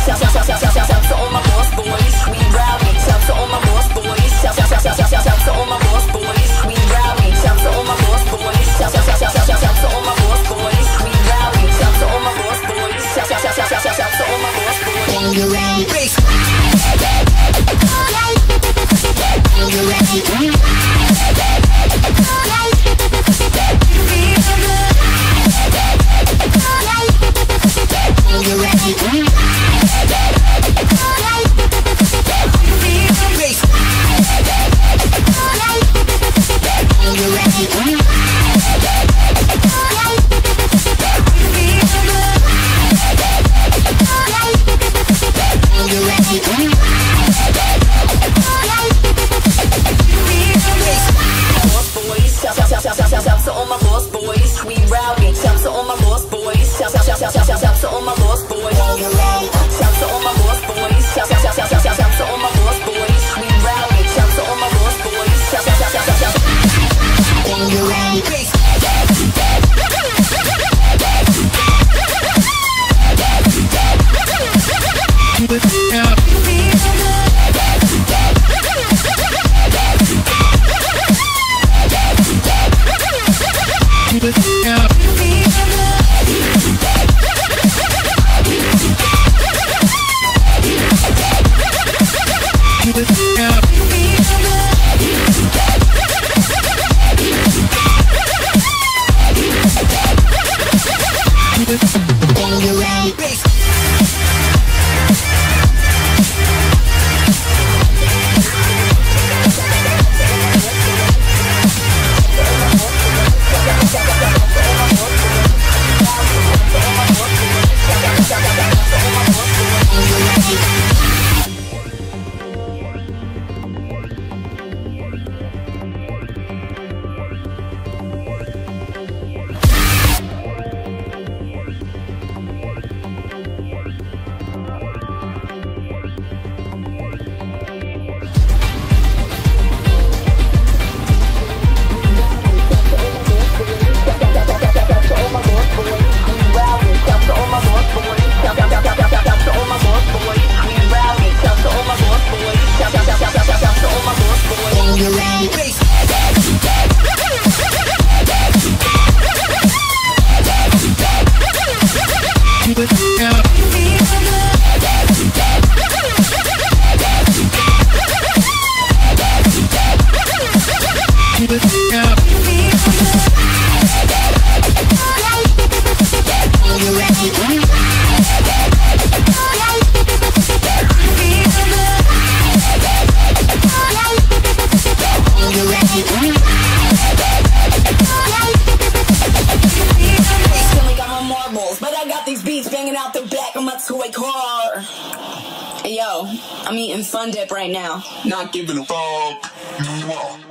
to all my boss boys, we rowdy. Shout to all my boss boys. Shout to all my boss boys, we rowdy. Shout to all my boss boys. Shout to all my boss boys, we rowdy. Shout to all my boss boys. Shout to all my boss boys. Bangarang. Shout to all my boss boys, we rowdy. Shout to all my boss boys. Shout to all my boss boys. Shout to all my boss boys. Shout to all my boss boys, we rowdy. Shout to all my boss boys. Hey yo, I'm eating Fun Dip right now. Not giving a fuck.